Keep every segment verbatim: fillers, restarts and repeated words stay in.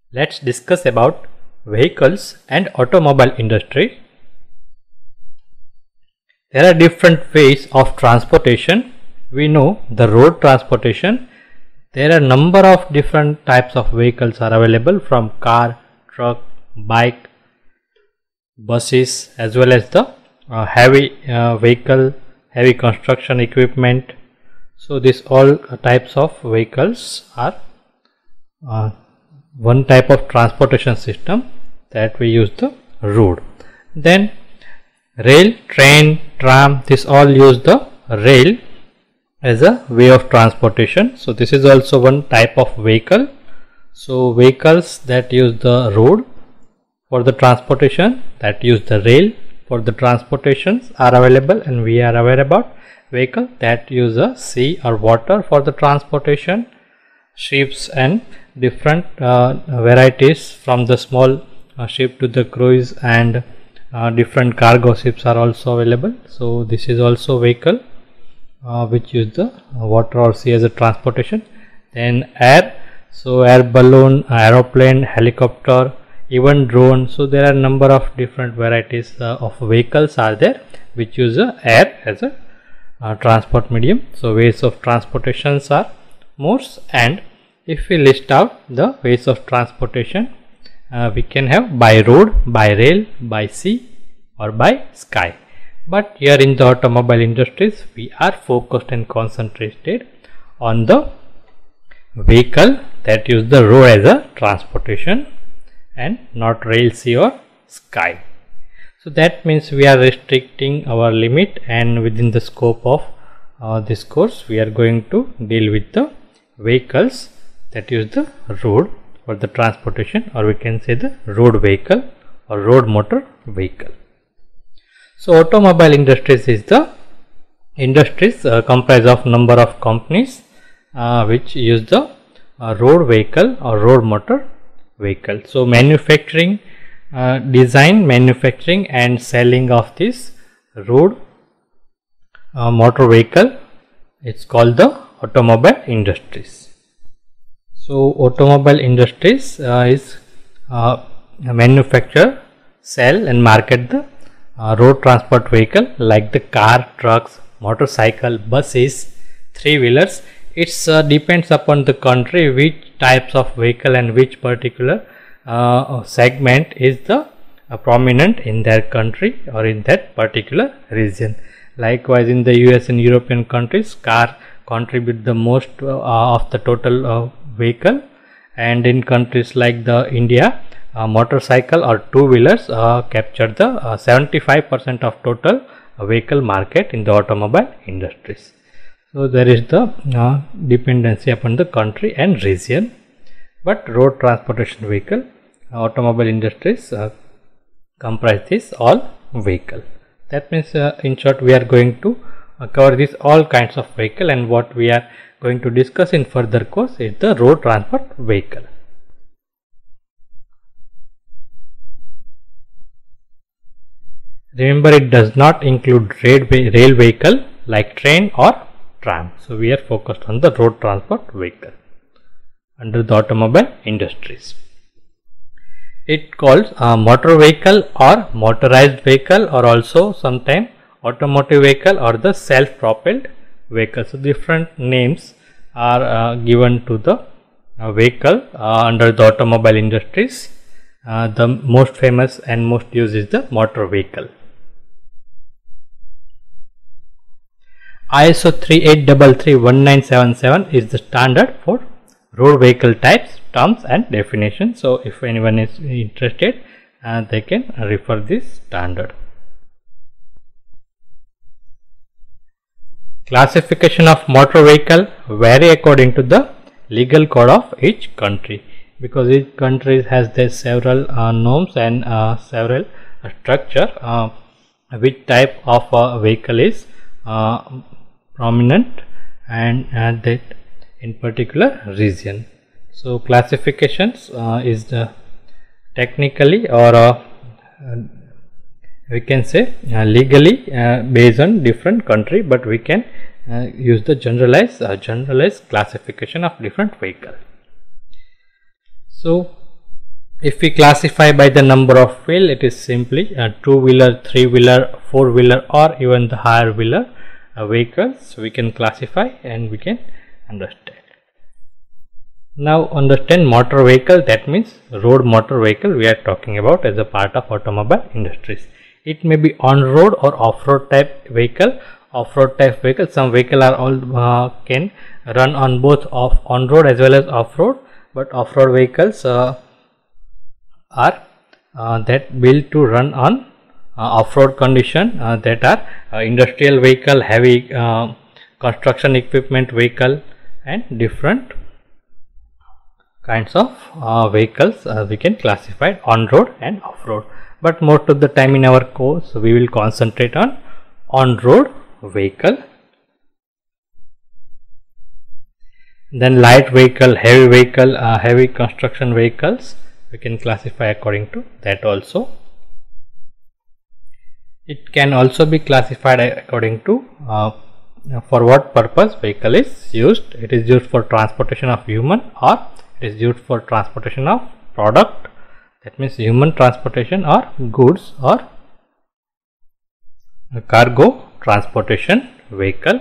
Let's discuss about vehicles and automobile industry. There are different ways of transportation. We know the road transportation. There are number of different types of vehicles are available, from car, truck, bike, buses, as well as the uh, heavy uh, vehicle, heavy construction equipment. So these all types of vehicles are uh, one type of transportation system that we use the road. Then rail, train, tram, this all use the rail as a way of transportation. So this is also one type of vehicle. So vehicles that use the road for the transportation, that use the rail for the transportations are available, and we are aware about vehicle that use a sea or water for the transportation, ships and different uh, varieties, from the small uh, ship to the cruise, and uh, different cargo ships are also available. So this is also vehicle uh, which use the water or sea as a transportation. Then air, so air balloon, aeroplane, helicopter, even drone. So there are number of different varieties uh, of vehicles are there which use uh, air as a uh, transport medium. So ways of transportations are more, and if we list out the ways of transportation, uh, we can have by road, by rail, by sea or by sky. But here in the automobile industries, we are focused and concentrated on the vehicle that use the road as a transportation and not rail, sea or sky. So that means we are restricting our limit, and within the scope of uh, this course we are going to deal with the vehicles that use the road for the transportation, or we can say the road vehicle or road motor vehicle. So automobile industries is the industries uh, comprised of number of companies uh, which use the uh, road vehicle or road motor vehicle. So manufacturing, uh, design, manufacturing and selling of this road uh, motor vehicle, it's called the automobile industries. So automobile industries uh, is uh, manufacture, sell and market the uh, road transport vehicle like the car, trucks, motorcycle, buses, three wheelers. It's uh, depends upon the country which types of vehicle and which particular uh, segment is the uh, prominent in their country or in that particular region. Likewise in the U S and European countries, car contribute the most uh, of the total uh, vehicle, and in countries like the India, uh, motorcycle or two wheelers uh, capture the uh, seventy-five percent of total uh, vehicle market in the automobile industries. So there is the uh, dependency upon the country and region, but road transportation vehicle, uh, automobile industries uh, comprise this all vehicle. That means uh, in short we are going to uh, cover this all kinds of vehicle, and what we are going to discuss in further course is the road transport vehicle. Remember, it does not include rail, rail vehicle like train or tram. So we are focused on the road transport vehicle under the automobile industries. It calls a motor vehicle or motorized vehicle, or also sometimes automotive vehicle or the self-propelled vehicle. So different names are uh, given to the uh, vehicle uh, under the automobile industries. Uh, the most famous and most used is the motor vehicle. I S O three eight three three one nine seven seven is the standard for road vehicle types, terms and definitions. So if anyone is interested, uh, they can refer this standard. Classification of motor vehicle vary according to the legal code of each country, because each country has their several uh, norms and uh, several uh, structure uh, which type of uh, vehicle is uh, prominent and uh, that in particular region. So classifications uh, is the technically or uh, we can say uh, legally uh, based on different country, but we can uh, use the generalized uh, generalized classification of different vehicle. So If we classify by the number of wheel, it is simply a two wheeler, three wheeler, four wheeler, or even the higher wheeler uh, vehicles. So we can classify and we can understand. Now understand motor vehicle, that means road motor vehicle we are talking about as a part of automobile industries. It may be on-road or off-road type vehicle. Off-road type vehicle, some vehicle are all uh, can run on both off on-road as well as off-road, but off-road vehicles uh, are uh, that built to run on uh, off-road condition, uh, that are uh, industrial vehicle, heavy uh, construction equipment vehicle, and different kinds of uh, vehicles uh, we can classify on-road and off-road. But most of the time in our course we will concentrate on on-road vehicle. Then light vehicle, heavy vehicle, uh, heavy construction vehicles we can classify according to that also. It can also be classified according to uh, for what purpose vehicle is used. It is used for transportation of human, or it is used for transportation of product, that means human transportation, or goods, or cargo transportation vehicle.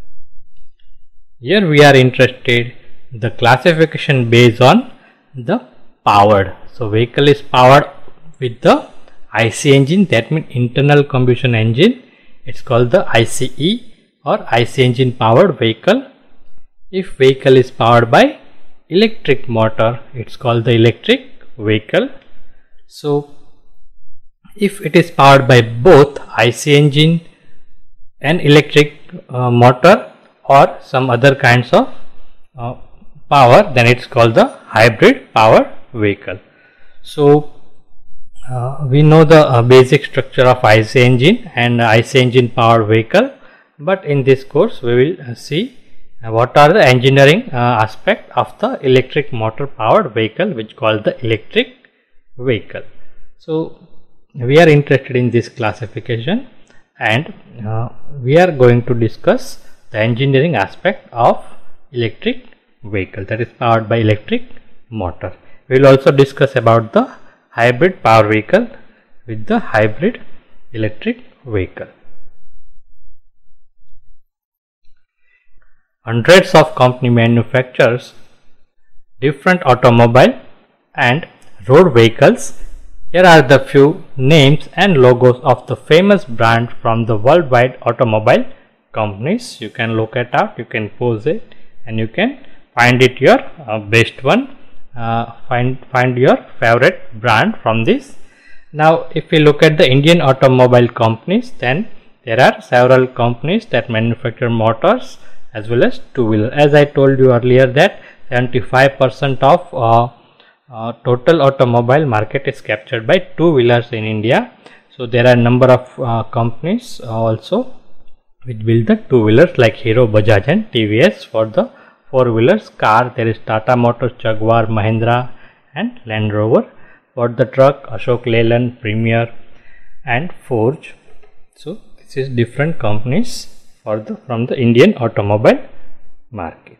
Here we are interested the classification based on the powered. So vehicle is powered with the I C engine, that means internal combustion engine. It's called the I C E or I C engine powered vehicle. If vehicle is powered by electric motor, it's called the electric vehicle. So if it is powered by both I C engine and electric uh, motor or some other kinds of uh, power, then it's called the hybrid power vehicle. So uh, we know the uh, basic structure of I C engine and I C engine powered vehicle, but in this course we will uh, see uh, what are the engineering uh, aspect of the electric motor powered vehicle, which called the electric vehicle. So we are interested in this classification, and uh, we are going to discuss the engineering aspect of electric vehicle that is powered by electric motor. We will also discuss about the hybrid power vehicle with the hybrid electric vehicle. Hundreds of company manufacturers different automobile and road vehicles. Here are the few names and logos of the famous brand from the worldwide automobile companies. You can look it up, you can pause it, and you can find it your uh, best one. Uh, find find your favorite brand from this. Now if we look at the Indian automobile companies, then there are several companies that manufacture motors as well as two-wheeler. As I told you earlier that seventy-five percent of uh, uh, total automobile market is captured by two-wheelers in India. So there are number of uh, companies uh, also which build the two-wheelers like Hero, Bajaj and T V S. For the four-wheelers car, there is Tata Motors, Jaguar, Mahindra and Land Rover. For the truck, Ashok Leyland, Premier and Forge. So this is different companies for the from the Indian automobile market.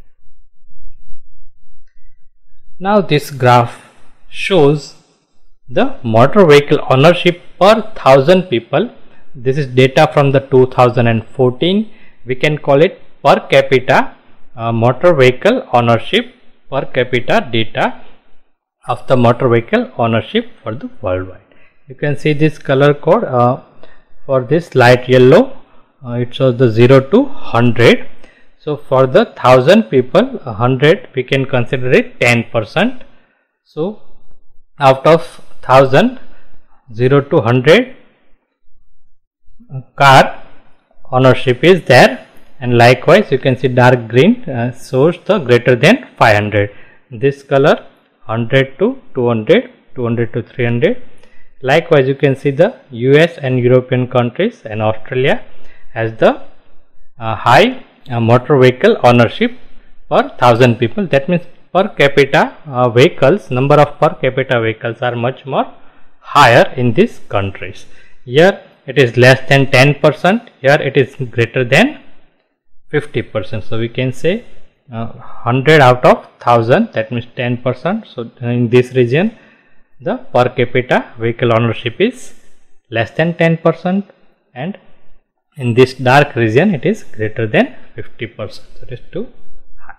Now this graph shows the motor vehicle ownership per thousand people. This is data from the two thousand fourteen. We can call it per capita uh, motor vehicle ownership, per capita data of the motor vehicle ownership for the worldwide. You can see this color code uh, for this light yellow, uh, it shows the zero to one hundred. So for the one thousand people, one hundred we can consider it ten percent. So out of one thousand, zero to one hundred uh, car ownership is there, and likewise you can see dark green uh, shows the greater than five hundred. This color one hundred to two hundred, two hundred to three hundred. Likewise you can see the U S and European countries and Australia has the uh, high uh, motor vehicle ownership per one thousand people. That means per capita uh, vehicles, number of per capita vehicles are much more higher in these countries. Here it is less than ten percent, here it is greater than fifty percent. So we can say uh, one hundred out of one thousand, that means ten percent. So in this region the per capita vehicle ownership is less than ten percent, and in this dark region it is greater than fifty percent. So it is too high.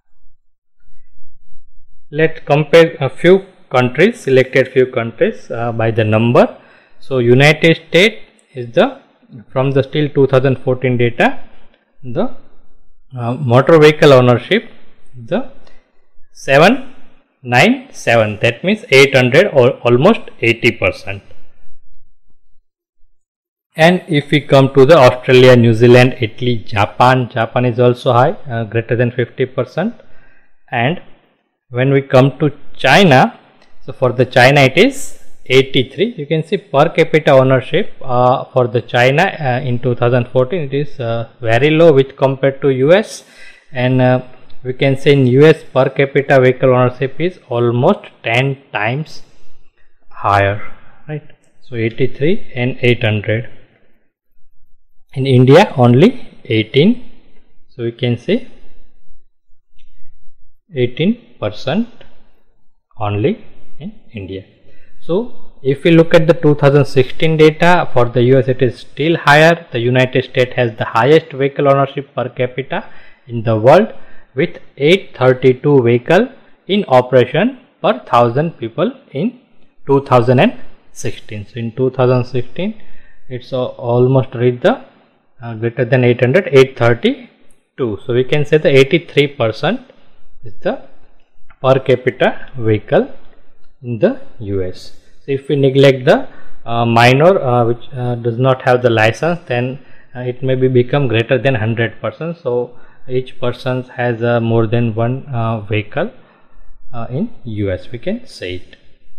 Let's compare a few countries, selected few countries uh, by the number. So United States is the, from the still two thousand fourteen data, the uh, motor vehicle ownership, the seven ninety-seven, that means eight hundred or almost eighty percent. And if we come to the Australia, New Zealand, Italy, Japan, Japan is also high, uh, greater than fifty percent. And when we come to China, so for the China it is eighty-three. You can see per capita ownership uh, for the China uh, in two thousand fourteen it is uh, very low with compared to U S, and uh, we can say in U S per capita vehicle ownership is almost ten times higher, right? So eighty-three and eight hundred. In India only eighteen, so we can say eighteen percent only in India. So if we look at the two thousand sixteen data, for the U S it is still higher. The United States has the highest vehicle ownership per capita in the world with eight hundred thirty-two vehicle in operation per thousand people in two thousand sixteen. So in two thousand sixteen it's uh, almost reached the uh, greater than eight hundred, eight hundred thirty-two. So we can say the eighty-three percent is the per capita vehicle in the U S. So if we neglect the uh, minor uh, which uh, does not have the license, then uh, it may be become greater than one hundred percent. So each person has uh, more than one uh, vehicle uh, in U S, we can say it.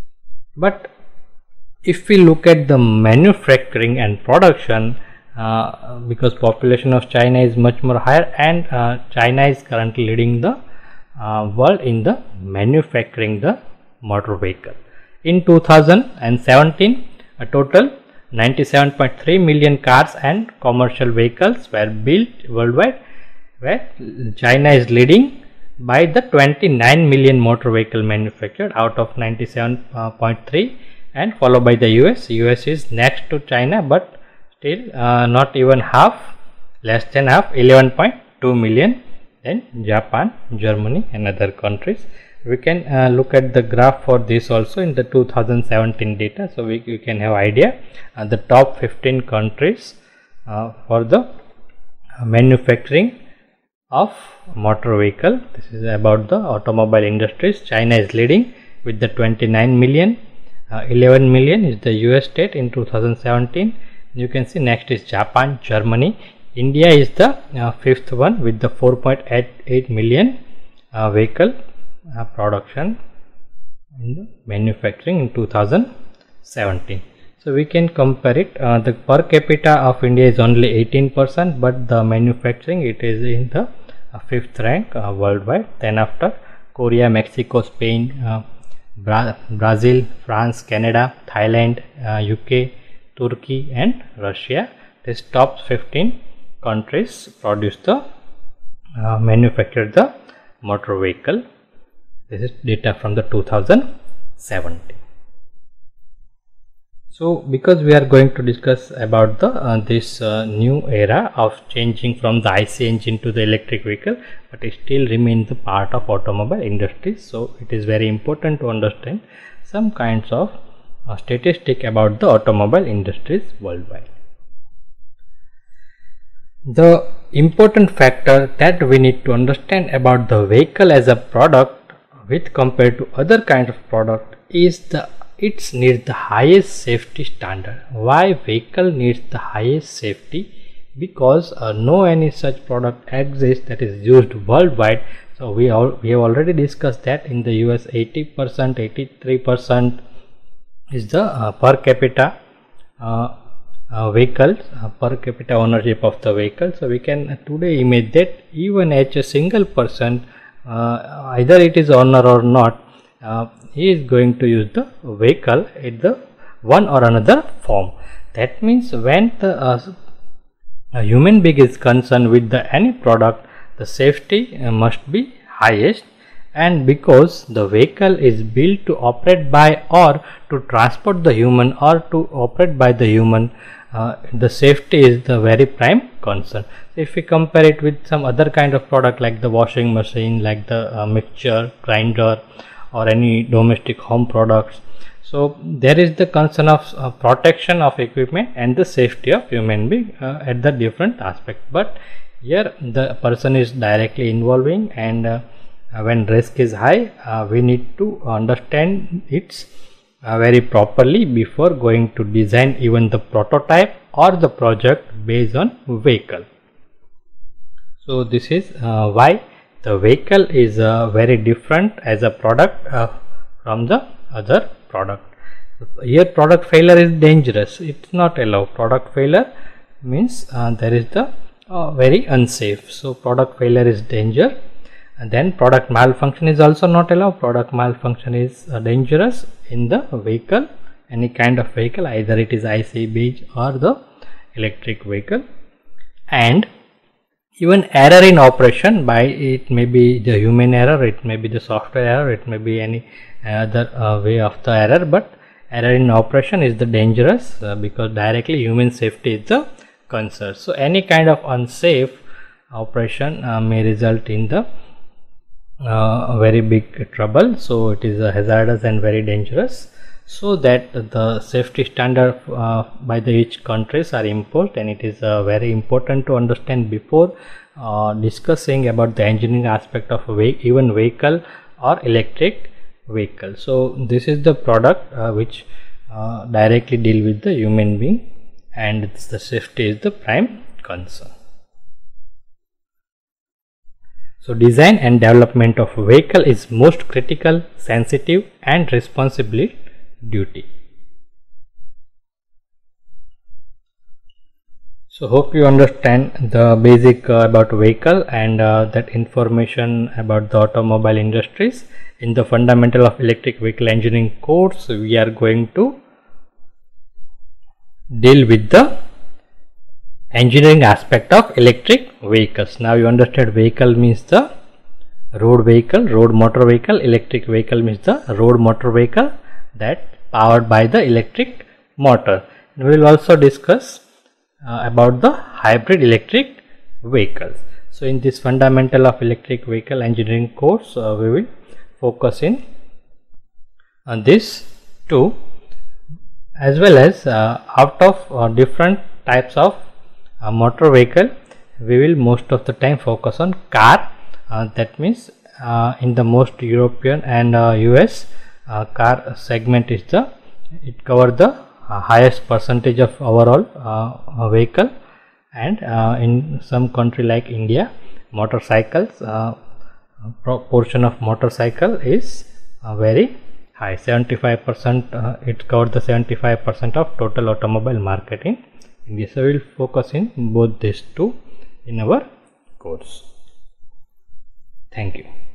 But if we look at the manufacturing and production, uh, because population of China is much more higher, and uh, China is currently leading the uh, world in the manufacturing the motor vehicle. In two thousand seventeen, a total ninety-seven point three million cars and commercial vehicles were built worldwide, where China is leading by the twenty-nine million motor vehicle manufactured out of ninety-seven point three, and followed by the U S. U S is next to China, but still uh, not even half, less than half, eleven point two million. Then Japan, Germany and other countries. We can uh, look at the graph for this also in the two thousand seventeen data, so we, we can have idea uh, the top fifteen countries uh, for the uh, manufacturing of motor vehicle. This is about the automobile industries. China is leading with the twenty-nine million, uh, eleven million is the U S state in two thousand seventeen. You can see next is Japan, Germany. India is the uh, fifth one with the four point eight eight million uh, vehicle uh, production in the manufacturing in two thousand seventeen. So we can compare it. Uh, the per capita of India is only eighteen percent, but the manufacturing it is in the uh, fifth rank uh, worldwide. Then after Korea, Mexico, Spain, uh, Bra Brazil, France, Canada, Thailand, uh, U K, Turkey and Russia. This top fifteen countries produce the uh, manufacture the motor vehicle. This is data from the two thousand seventeen. So because we are going to discuss about the uh, this uh, new era of changing from the I C engine to the electric vehicle, but it still remains the part of automobile industry. So it is very important to understand some kinds of uh, statistic about the automobile industries worldwide. The important factor that we need to understand about the vehicle as a product with compared to other kinds of product is the it needs the highest safety standard. Why vehicle needs the highest safety? Because uh, no any such product exists that is used worldwide. So we all we have already discussed that in the U S eighty percent, eighty-three percent is the uh, per capita uh, uh, vehicles uh, per capita ownership of the vehicle. So we can today imagine that even as a single person, uh, either it is owner or not, uh, he is going to use the vehicle in the one or another form. That means when the uh, a human being is concerned with the any product, the safety uh, must be highest, and because the vehicle is built to operate by or to transport the human or to operate by the human, uh, the safety is the very prime concern. So if we compare it with some other kind of product like the washing machine, like the uh, mixture grinder, or any domestic home products, so there is the concern of uh, protection of equipment and the safety of human being uh, at the different aspect. But here the person is directly involving, and uh, when risk is high, uh, we need to understand it uh, very properly before going to design even the prototype or the project based on vehicle. So this is uh, why the vehicle is uh, very different as a product uh, from the other product. Here product failure is dangerous, it's not allowed. Product failure means uh, there is the uh, very unsafe, so product failure is danger. And then product malfunction is also not allowed. Product malfunction is uh, dangerous in the vehicle, any kind of vehicle, either it is I C based or the electric vehicle. And even error in operation, by it may be the human error, it may be the software error, it may be any other uh, way of the error, but error in operation is the dangerous uh, because directly human safety is the concern. So any kind of unsafe operation uh, may result in the uh, very big trouble. So it is uh, hazardous and very dangerous. So that the safety standard uh, by the each countries are imposed, and it is uh, very important to understand before uh, discussing about the engineering aspect of a ve even vehicle or electric vehicle. So this is the product uh, which uh, directly deal with the human being, and it's the safety is the prime concern. So design and development of a vehicle is most critical, sensitive and responsibility duty. So hope you understand the basic uh, about vehicle and uh, that information about the automobile industries. In the fundamental of electric vehicle engineering course, we are going to deal with the engineering aspect of electric vehicles. Now you understand vehicle means the road vehicle, road motor vehicle. Electric vehicle means the road motor vehicle that powered by the electric motor. And we will also discuss uh, about the hybrid electric vehicles. So in this fundamental of electric vehicle engineering course, uh, we will focus in on this too, as well as uh, out of uh, different types of uh, motor vehicle, we will most of the time focus on car. Uh, that means uh, in the most European and uh, U S Uh, car segment is the it cover the uh, highest percentage of overall uh, vehicle, and uh, in some country like India, motorcycles uh, proportion of motorcycle is uh, very high, seventy-five percent. Uh, it covers the seventy-five percent of total automobile market in India. So we will focus in both these two in our course. Thank you.